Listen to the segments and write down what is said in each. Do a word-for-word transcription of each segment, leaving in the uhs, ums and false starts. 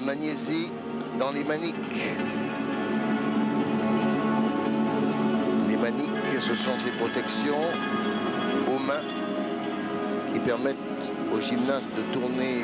La magnésie dans les maniques. Les maniques, ce sont ces protections aux mains qui permettent aux gymnastes de tourner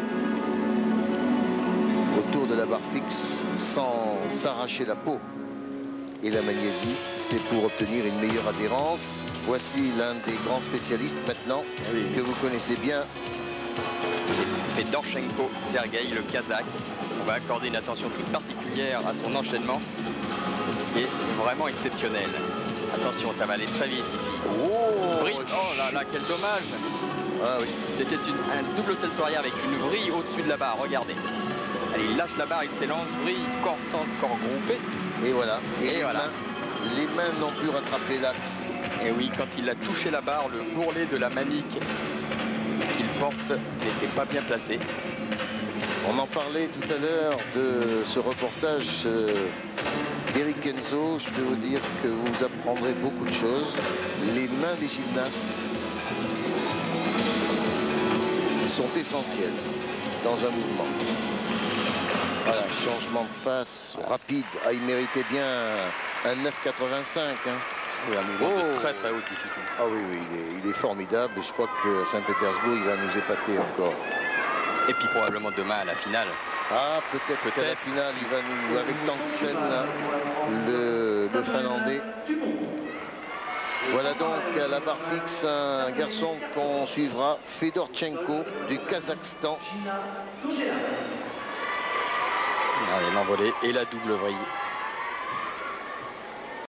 autour de la barre fixe sans s'arracher la peau. Et la magnésie, c'est pour obtenir une meilleure adhérence. Voici l'un des grands spécialistes maintenant, oui, que vous connaissez bien. C'est Dorchenko Sergueï, le Kazakh. On va accorder une attention toute particulière à son enchaînement, qui est vraiment exceptionnel. Attention, ça va aller très vite ici. Oh, vrille. Oh là là, quel dommage. Ah oui. C'était un double salto arrière avec une vrille au-dessus de la barre, regardez. Allez, il lâche la barre, il s'élance, vrille, corps tente, corps groupé. Et voilà. Et, Et les, voilà. Mains, les mains n'ont pu rattraper l'axe. Et oui, quand il a touché la barre, le bourrelet de la manique qu'il porte n'était pas bien placé. On en parlait tout à l'heure de ce reportage euh, d'Eric Kenzo. Je peux vous dire que vous apprendrez beaucoup de choses. Les mains des gymnastes sont essentielles dans un mouvement. Voilà, changement de face rapide. Ah, il méritait bien un neuf quatre-vingt-cinq. Hein. Oui, un mouvement oh. de très très haute difficulté. Ah oui, oui, il est, il est formidable. Et je crois que Saint-Pétersbourg, il va nous épater encore. Et puis probablement demain à la finale. Ah, peut-être peut qu'à la finale, il va nous, avec Tangsen, le, le Finlandais. Voilà donc à la barre fixe un garçon qu'on suivra, Fedorchenko du Kazakhstan. Allez, l'envolée et la double vrille.